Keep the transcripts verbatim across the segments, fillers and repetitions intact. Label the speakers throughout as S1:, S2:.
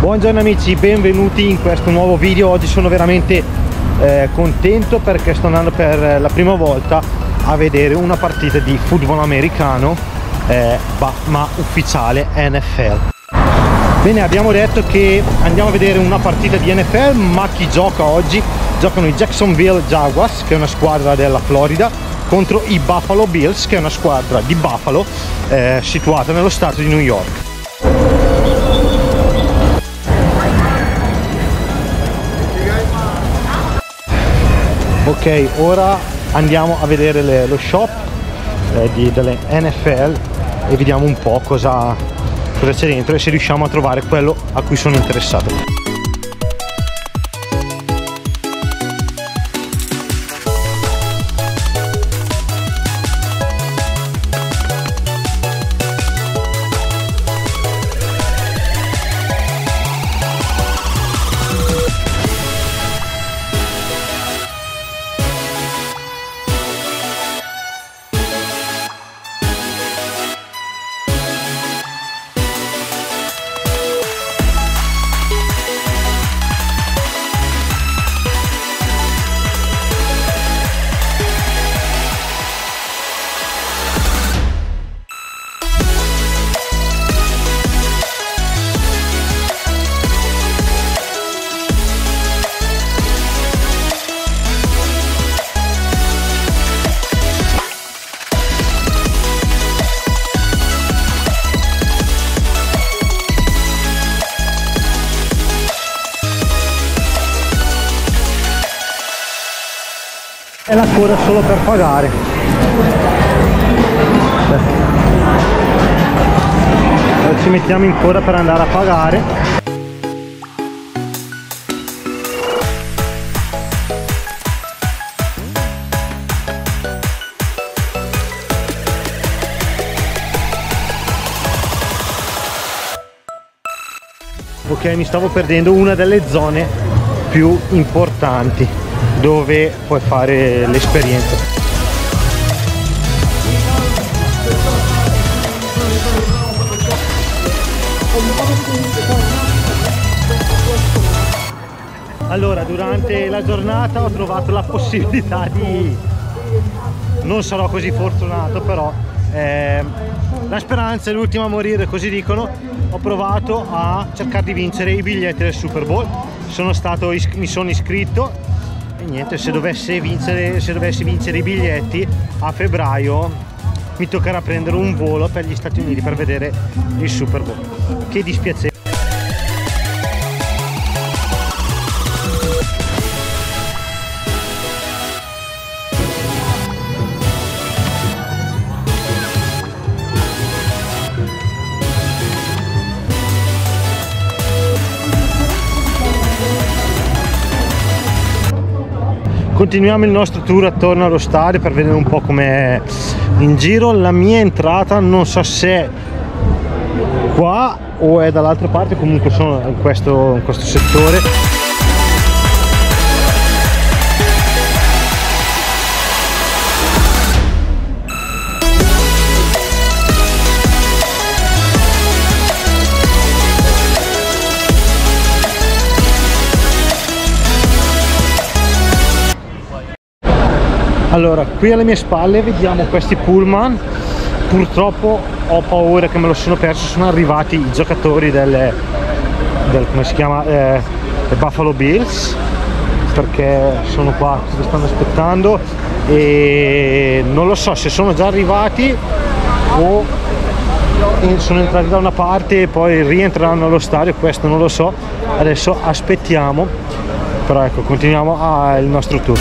S1: Buongiorno amici, benvenuti in questo nuovo video. Oggi sono veramente eh, contento perché sto andando per la prima volta a vedere una partita di football americano eh, ma ufficiale N F L. Bene, abbiamo detto che andiamo a vedere una partita di N F L, ma chi gioca oggi? Giocano i Jacksonville Jaguars, che è una squadra della Florida, contro i Buffalo Bills, che è una squadra di Buffalo eh, situata nello stato di New York. Ok, ora andiamo a vedere le, lo shop eh, di, delle N F L e vediamo un po' cosa, cosa c'è dentro e se riusciamo a trovare quello a cui sono interessato. E la coda solo per pagare. Ora ci mettiamo in coda per andare a pagare. Ok, mi stavo perdendo una delle zone più importanti dove puoi fare l'esperienza. Allora, durante la giornata ho trovato la possibilità di... non sarò così fortunato, però eh, la speranza è l'ultima a morire, così dicono. Ho provato a cercare di vincere i biglietti del Super Bowl. Sono stato, mi sono iscritto e niente, se dovessi vincere, se dovessi vincere i biglietti a febbraio mi toccherà prendere un volo per gli Stati Uniti per vedere il Super Bowl. Che dispiacere. Continuiamo il nostro tour attorno allo stadio per vedere un po' com'è in giro. La mia entrata non so se è qua o è dall'altra parte, comunque sono in questo, in questo settore. Allora, qui alle mie spalle vediamo questi pullman. Purtroppo ho paura che me lo sono perso. Sono arrivati i giocatori del, del come si chiama, eh, Buffalo Bills, perché sono qua, ci stanno aspettando e non lo so se sono già arrivati o sono entrati da una parte e poi rientreranno allo stadio. Questo non lo so, adesso aspettiamo, però ecco, continuiamo a, il nostro tour.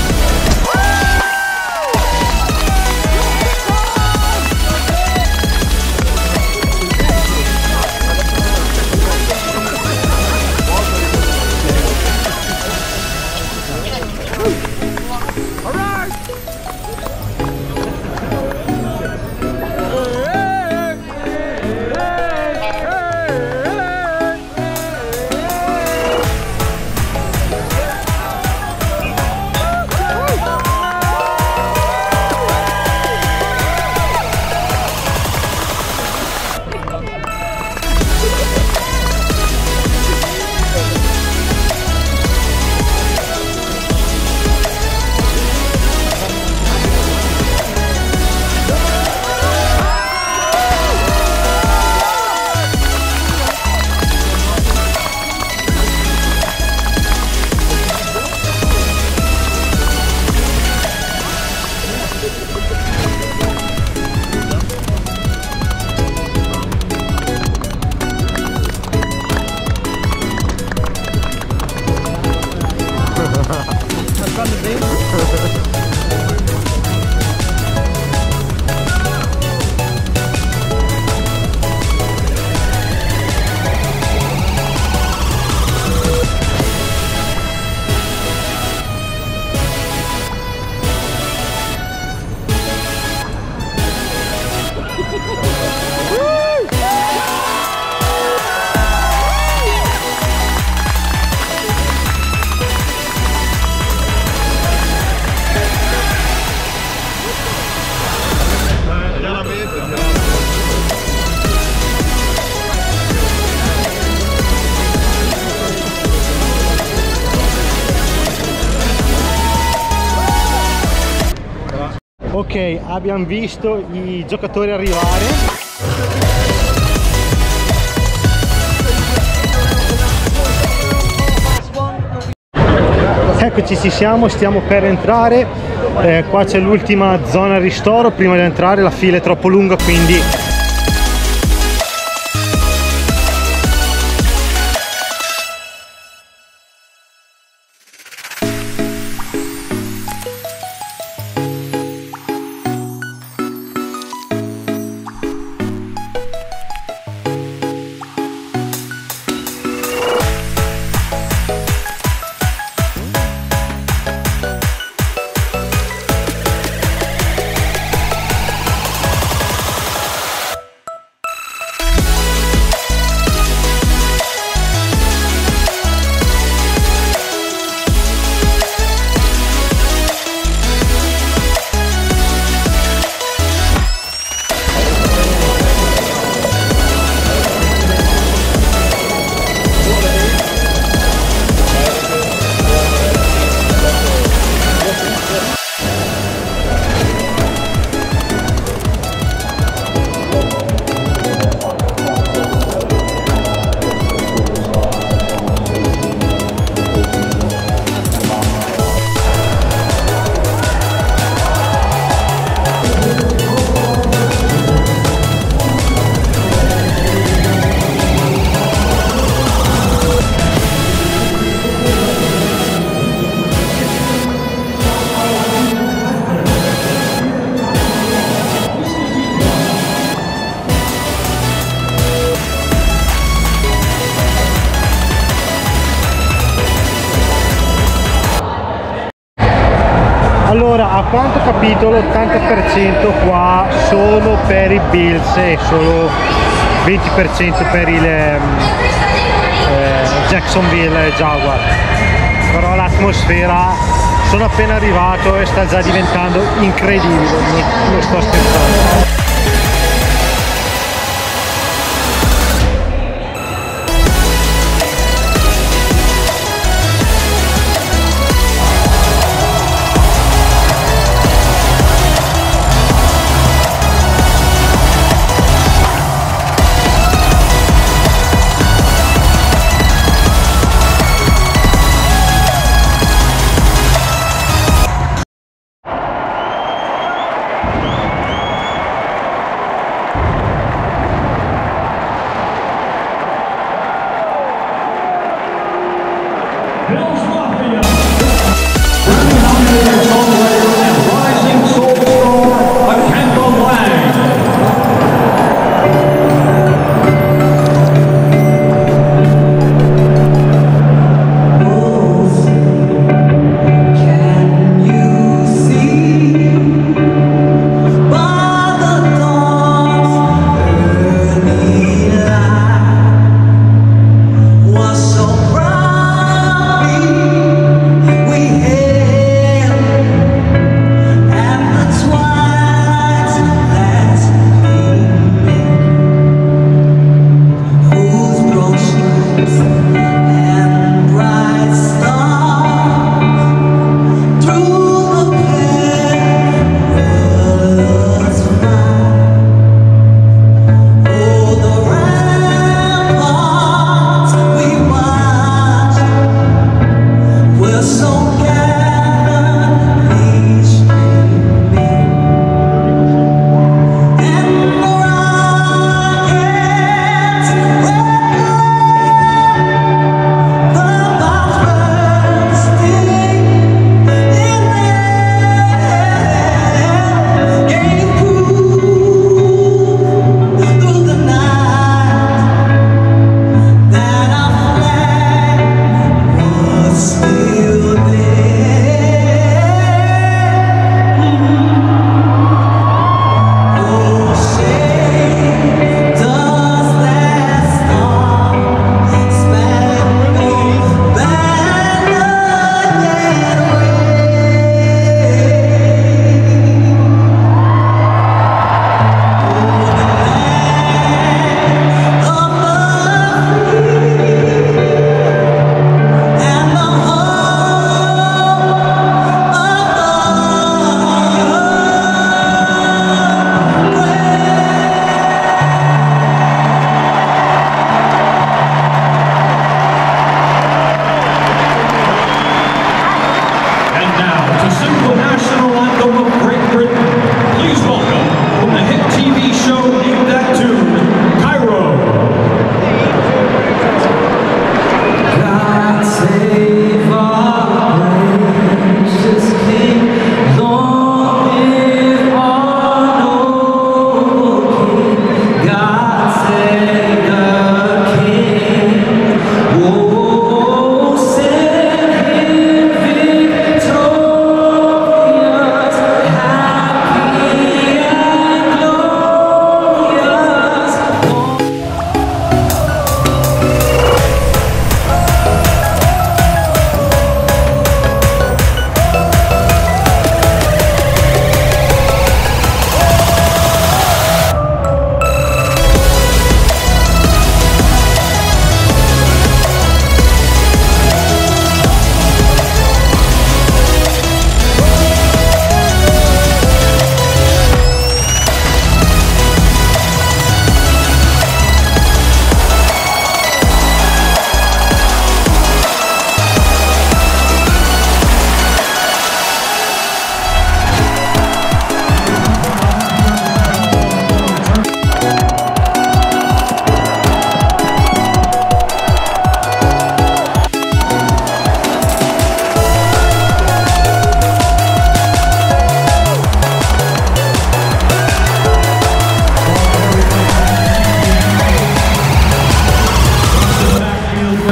S1: Ok, abbiamo visto i giocatori arrivare. Eccoci, ci siamo, stiamo per entrare. Eh, qua c'è l'ultima zona ristoro. Prima di entrare la fila è troppo lunga, quindi allora, a quanto ho capito l'ottanta per cento qua sono per i Bills e solo venti per cento per il eh, Jacksonville Jaguar. Però l'atmosfera, sono appena arrivato e sta già diventando incredibile, non, non sto scherzando.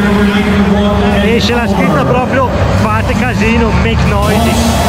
S1: esce la scritta proprio fate casino, make noise.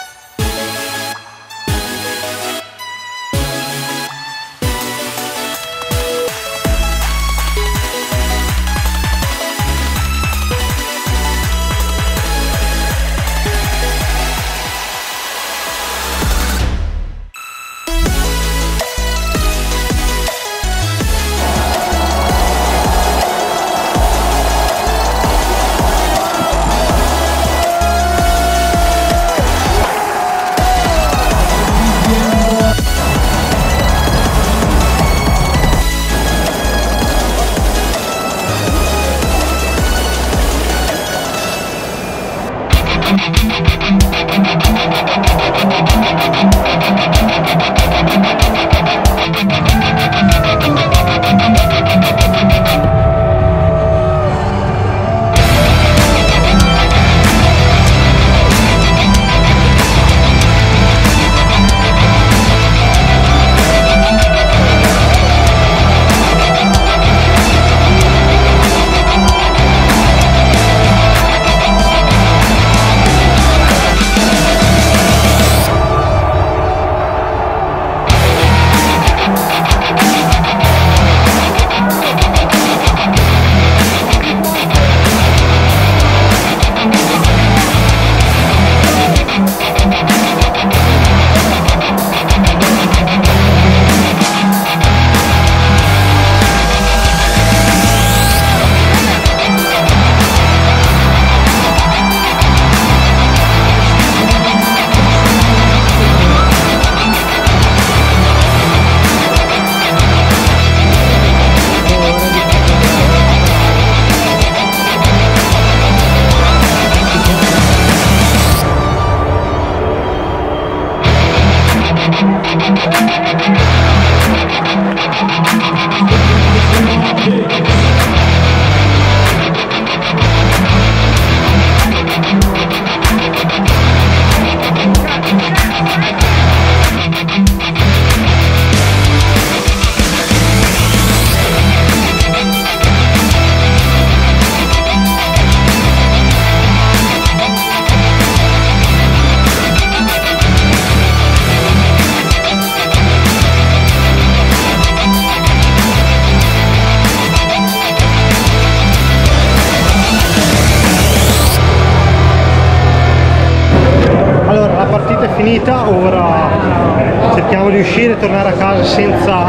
S2: Finita, ora cerchiamo di uscire e tornare a casa senza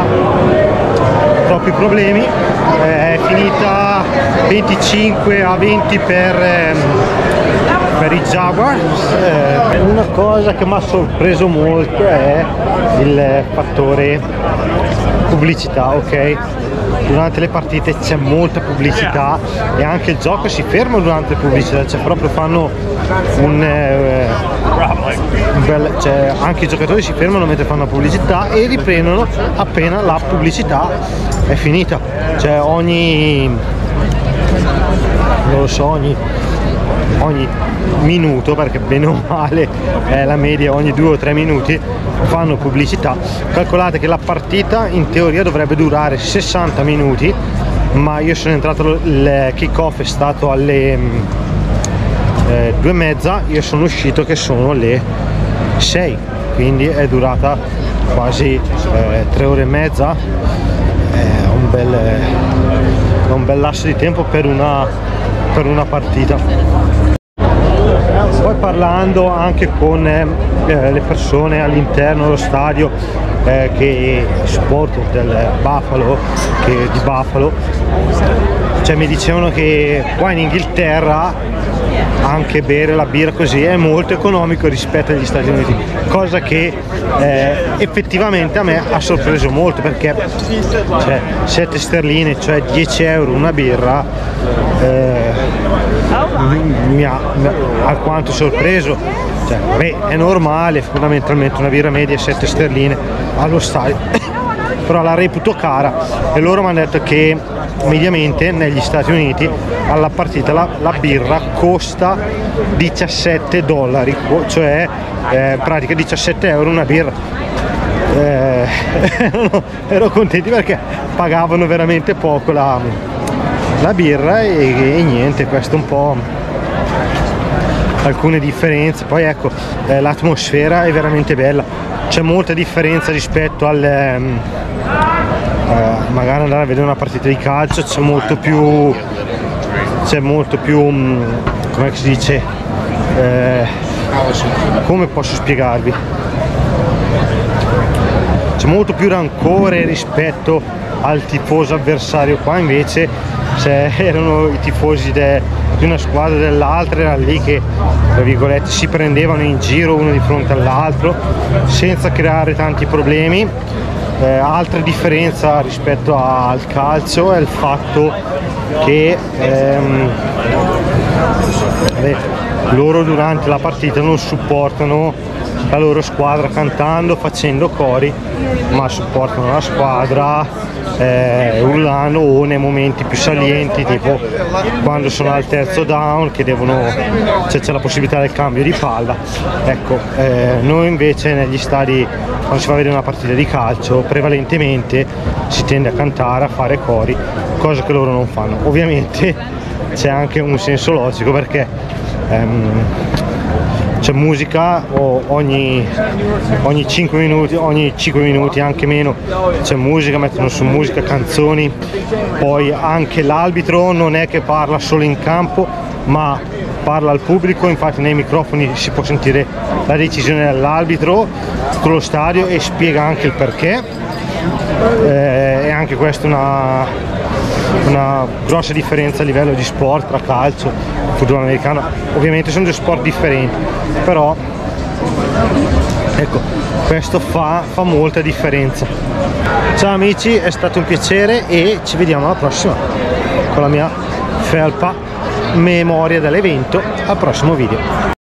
S2: troppi problemi. È finita venticinque a venti per, per i Jaguars. Una cosa che mi ha sorpreso molto è il fattore pubblicità, ok? Durante le partite c'è molta pubblicità e anche il gioco si ferma durante le pubblicità, cioè proprio fanno un, eh, un bel, cioè anche i giocatori si fermano mentre fanno la pubblicità e riprendono appena la pubblicità è finita, cioè ogni non lo so ogni ogni minuto, perché bene o male è la media, ogni due o tre minuti fanno pubblicità. Calcolate che la partita in teoria dovrebbe durare sessanta minuti, ma io sono entrato, il kick off è stato alle eh, due e mezza, io sono uscito che sono le sei, quindi è durata quasi eh, tre ore e mezza. È un bel, è un bel lasso di tempo per una, per una partita. Poi parlando anche con eh, le persone all'interno dello stadio eh, che supportano del Buffalo, che di Buffalo, cioè mi dicevano che qua in Inghilterra anche bere la birra così è molto economico rispetto agli Stati Uniti, cosa che eh, effettivamente a me ha sorpreso molto, perché cioè, sette sterline, cioè dieci euro una birra, eh, mi ha, mi ha alquanto sorpreso. Cioè, beh, è normale, fondamentalmente una birra media sette sterline allo stadio, però la reputo cara e loro mi hanno detto che mediamente negli Stati Uniti alla partita la, la birra costa diciassette dollari, cioè eh, pratica diciassette euro una birra. Eh, ero contenti perché pagavano veramente poco la, la birra e, e niente, questo un po' alcune differenze. Poi ecco, eh, l'atmosfera è veramente bella, c'è molta differenza rispetto al ehm, eh, magari andare a vedere una partita di calcio. C'è molto più c'è molto più mh, come si dice, eh, come posso spiegarvi, c'è molto più rancore rispetto al tifoso avversario. Qua invece se erano i tifosi de, di una squadra e dell'altra, era lì che tra virgolette si prendevano in giro uno di fronte all'altro senza creare tanti problemi. Eh, altra differenza rispetto al calcio è il fatto che ehm, beh, loro durante la partita non supportano la loro squadra cantando, facendo cori, ma supportano la squadra eh, urlando, o nei momenti più salienti, tipo quando sono al terzo down che devono, cioè c'è la possibilità del cambio di palla. Ecco, eh, noi invece negli stadi, quando si va a vedere una partita di calcio, prevalentemente si tende a cantare, a fare cori, cosa che loro non fanno. Ovviamente c'è anche un senso logico, perché ehm, c'è musica ogni, ogni cinque minuti, ogni cinque minuti, anche meno, c'è musica, mettono su musica, canzoni. Poi anche l'arbitro non è che parla solo in campo, ma parla al pubblico, infatti nei microfoni si può sentire la decisione dell'arbitro tutto lo stadio e spiega anche il perché. Eh, e anche questa è una, una grossa differenza a livello di sport tra calcio e football americano. Ovviamente sono due sport differenti, però ecco, questo fa, fa molta differenza. Ciao amici, è stato un piacere e ci vediamo alla prossima con la mia felpa memoria dell'evento. Al prossimo video.